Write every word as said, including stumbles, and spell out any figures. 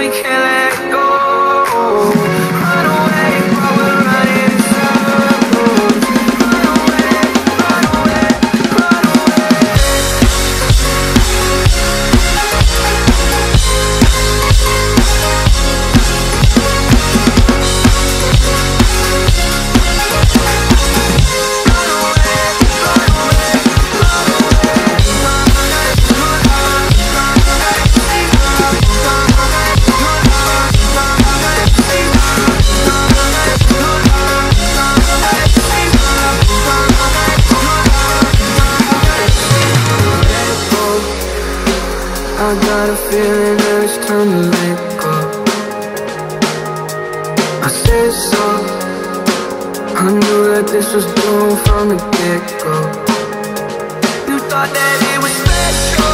we can't let go. Run away while we're running in circles. Run away, run away, run away. I got a feeling that it's time to let go. I said so. I knew that this was doomed from the get-go. You thought that it was special.